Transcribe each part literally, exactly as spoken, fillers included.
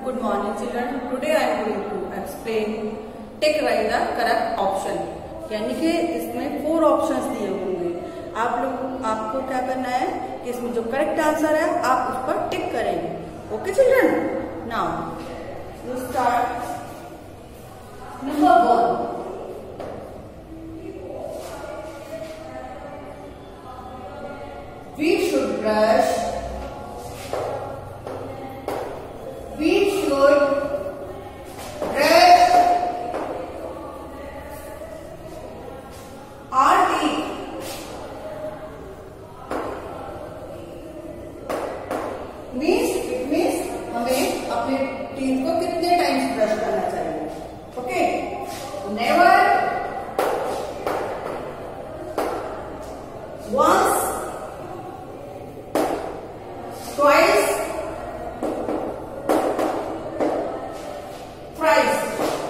Good morning children. Today I am going to explain tick right the correct option. यानी कि इसमें four options दिए होंगे। आप लोग आपको क्या करना है कि इसमें जो करेक्ट आंसर है आप उस पर टिक करेंगे। Okay children, now we start. Number one, we should brush We should brush our teeth. Means it means हमें अपने टीथ को कितने टाइम्स ब्रश करना चाहिए। Okay, never, once, twice, thrice.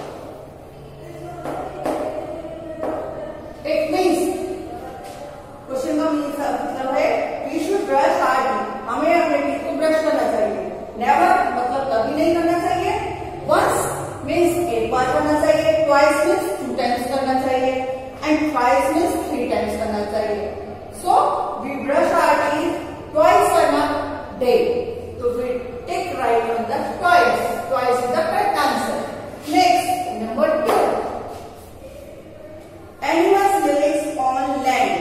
It means question का मतलब है we should brush our teeth, हमें अपने टीथ को ब्रश करना चाहिए। never मतलब कभी नहीं करना चाहिए। once means एक बार करना चाहिए। twice means two times करना चाहिए। and thrice means three times करना चाहिए। so we brush our teeth twice in a day. तो फिर tick right on the twice. twice is the correct answer. Next, number two. Animals live on land.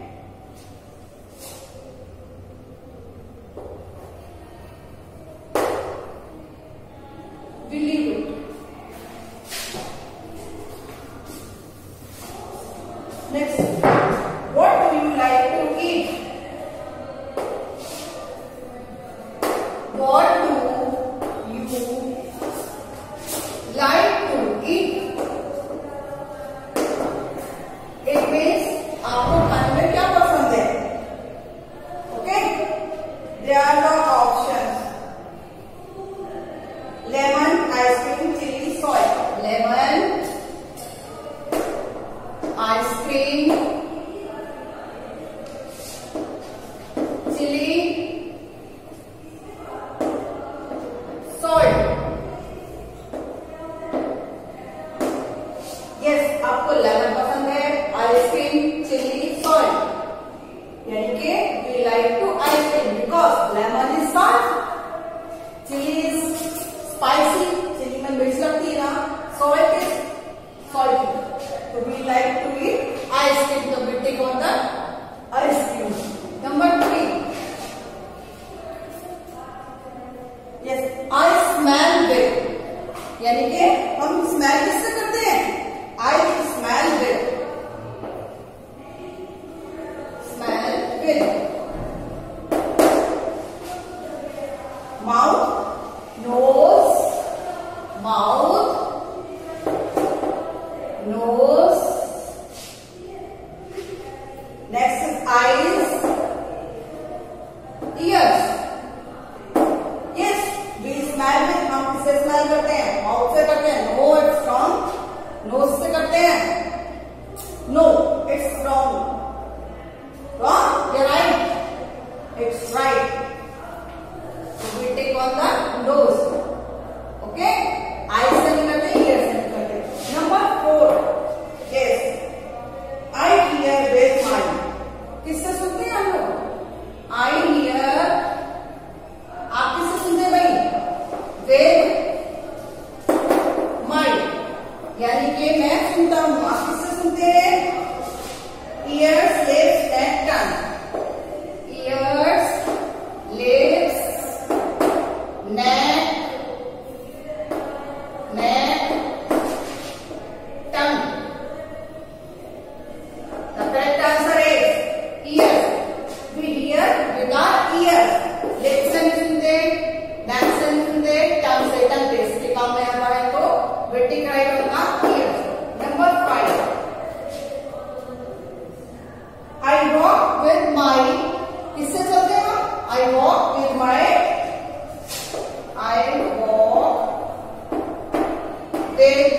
We leave it. Next, what do you like to eat? What do you like to eat? It means आपको खाने में क्या पसंद है। Okay, there are the options: lemon, ice cream, chili, salt. Lemon, ice cream, chili, salt. Yes, आपको lemon पसंद है, ice cream, chilli, salt. यानी कि we like to ice cream because lemon is salt, chilli is spicy, chilli में मिर्च लगती है ना, सॉल्ट इज सॉल्टी। तो we like to eat ice cream, तो we tick on the ice cream. Number three, yes, I smell good. यानी कि हम स्मेल किससे करते हैं? I smell good. Smell good. Mouth, nose, mouth, nose. Next is eyes, ears. Yes, we smell with, हम किससे smell करते हैं? माउथ से करते हैं। नो, इट्स फ्रॉम नोज से करते हैं। No, it's wrong. रॉन्ग या right? It's right. So we take on the nose. Okay? Eyes से नहीं करते, ears से नहीं करते। Number four. Yes. I hear with mind. किससे सुनते हैं हम लोग? I hear. आप किससे सुनते हैं भाई? With mind. यानी कि मैं सुनता हूं। आप किससे सुनते हैं? Ears, lips and tongue. Ears, lips, neck, neck, tongue. The correct answer is ears. We hear with our ears. Lips से नहीं सुनते, neck से नहीं सुनते, tongue से, tongue टेस्ट के काम में आता है। तो we take right on the ears. Number five. I walk with my. किससे चलते हैं? I walk with my. I walk with